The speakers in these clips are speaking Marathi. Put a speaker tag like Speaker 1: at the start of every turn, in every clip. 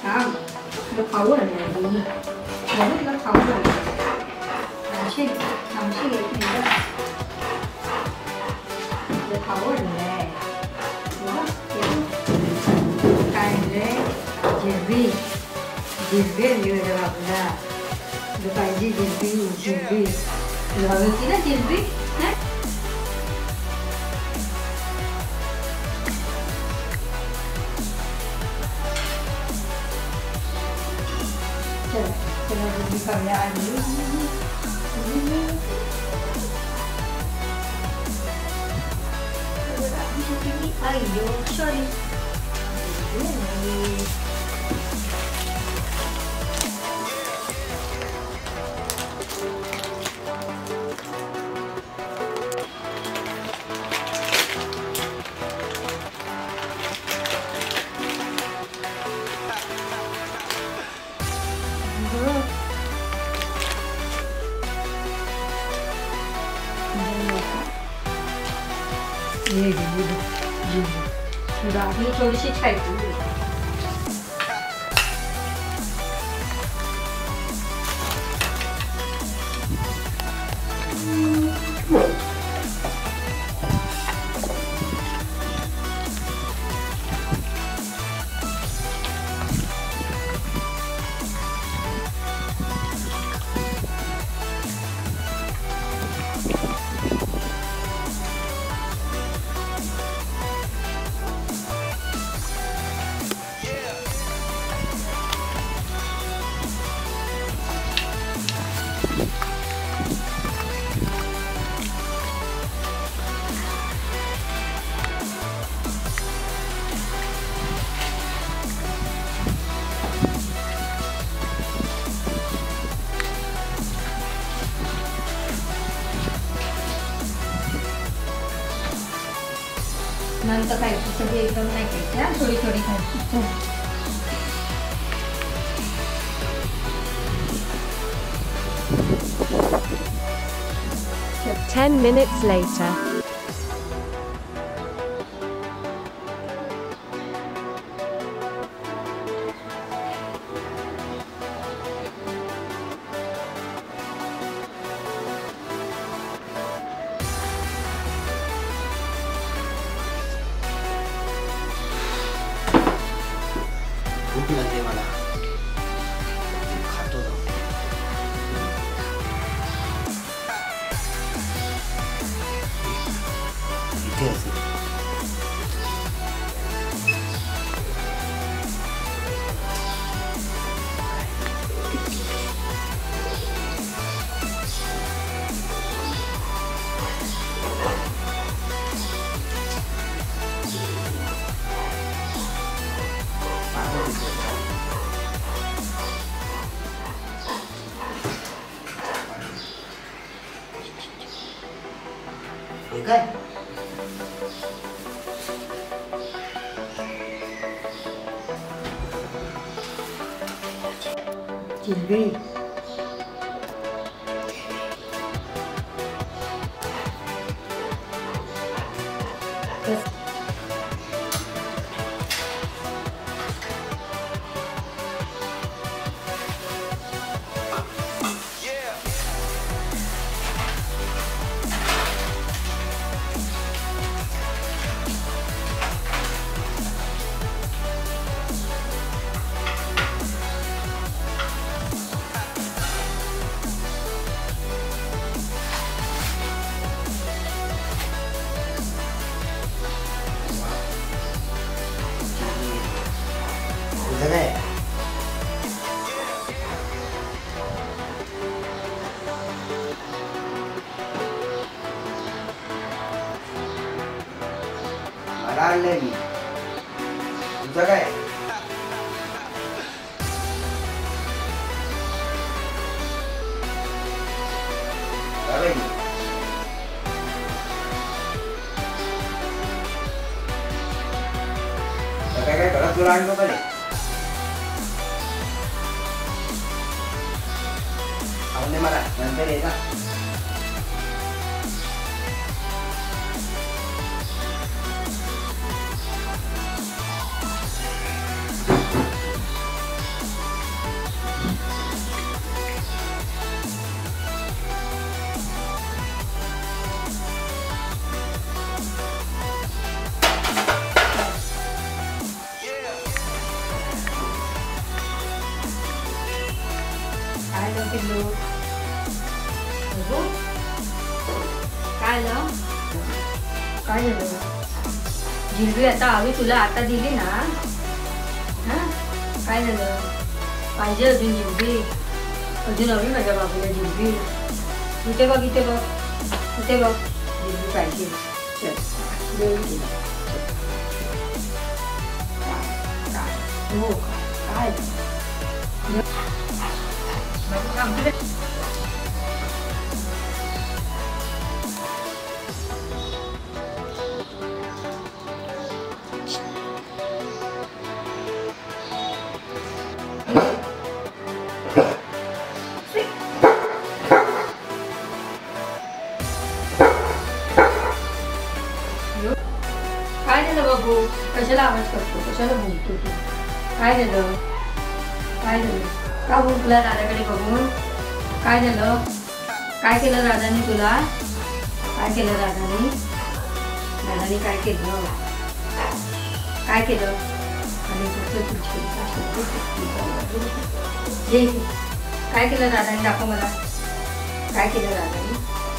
Speaker 1: 이거 다 오르네. 머리가 다 오르네. 잠시 이렇게 이제 다 오르네. Kainle cilvi diyor cevabına. Bu kaynci cilvi. Cevabı ne cilvi? Ne? Chalo cilvi करने आ रही है। Ayo, sorry. ये थोड़ी सी टाइट हुई। नंतर खायची सगळी एकदम नाही खायची, थोडी थोडी खायची.
Speaker 2: 10 minutes later.
Speaker 3: भूक लागते मला. खातो ना. इथे असेल. हे काय?
Speaker 1: cilvi.
Speaker 3: इधर है. मला आणलंय मी. तुझं काय? काय काय करत तुला आणतो का नाही? आवडले मला. नंतर ये ना.
Speaker 1: झालं पिल्लू? बघू. काय झालं? काय झालं? जिलबी आता हवी तुला, आता दिली ना. हा काय झालं? पाहिजे अजून जिलबी? अजून हवी माझ्या बाबूला जिलबी. इथे बघ, इथे बघ, इथे बघ, जिलबी पाहिजे. चल देऊ तिला. हो काय काय झालं बाबू? कशाला आवाज करतो? कशाला बोलतो तू? काय झालं? काय झालं? का भुंकला दादाकडे बघून? काय झालं? काय केलं दादानी तुला? काय केलं दादानी? दादानी काय केलं? काय केलं? आणि काय केलं दादानी? दाखव मला. काय केलं दादानी?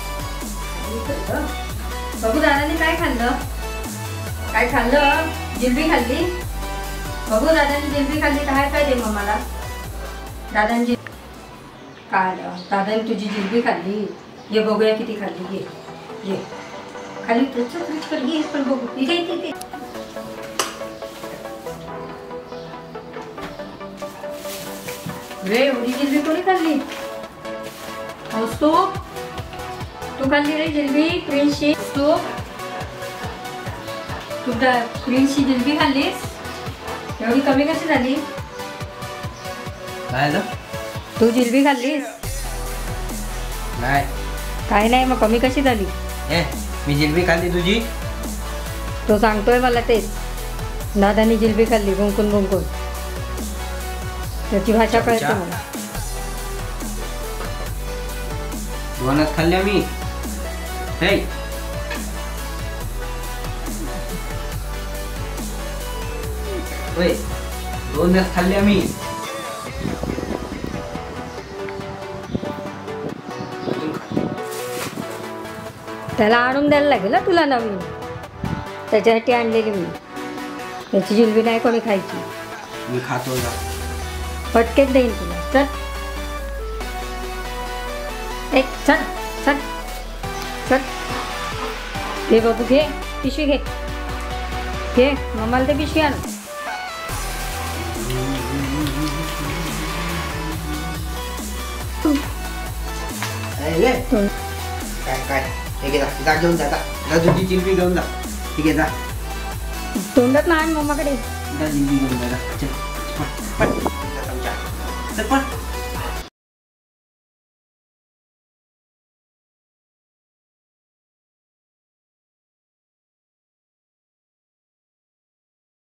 Speaker 1: बघू दादानी काय खाल्लं? काय खाल्लं? जिलबी खाल्ली? बघू दादानी जिलबी खाल्ली तर काय दे मग मला. दादांची काय दादानी तुझी जिलबी खाल्ली? ये बघूया किती खाल्ली. ये खाली तुझं घे पण बघू. इथे इथे रे एवढी जिलबी कोणी खाल्ली? तू खाल्ली रे जिलबी? प्रिन्सची तू प्रिन्सची जिलबी खाल्लीस? एवढी कमी कशी झाली?
Speaker 3: काय झालं?
Speaker 1: तू जिलबी खाल्लीस?
Speaker 3: नाही.
Speaker 1: काय नाही मग कमी कशी झाली?
Speaker 3: मी जिलबी खाल्ली तुझी?
Speaker 1: तो सांगतोय मला तेच. दादानी जिलबी खाल्ली भुंकून भुंकून. त्याची भाषा कळते मला.
Speaker 3: दोनच खाल्ल्या मी. हे दोनच खाल्ल्या मी.
Speaker 1: त्याला आणून द्यायला लागेल ना तुला नवीन. त्याच्यासाठी आणलेली मी. त्याची जिलबी नाही कोणी खायची.
Speaker 3: मी खातो ना.
Speaker 1: पटकेच देईन तुला. चल एक चल चल चल. घे बाबू घे. पिशवी घे. घे मम्माला ते पिशवी आण.
Speaker 3: काय काय हे घे जा घेऊन जा. तुझी जिलबी घेऊन जा. ठीक आहे जा.
Speaker 1: तोंडात ना आण मम्माकडे.
Speaker 3: जिलबी घेऊन जा. चल पट चल पट.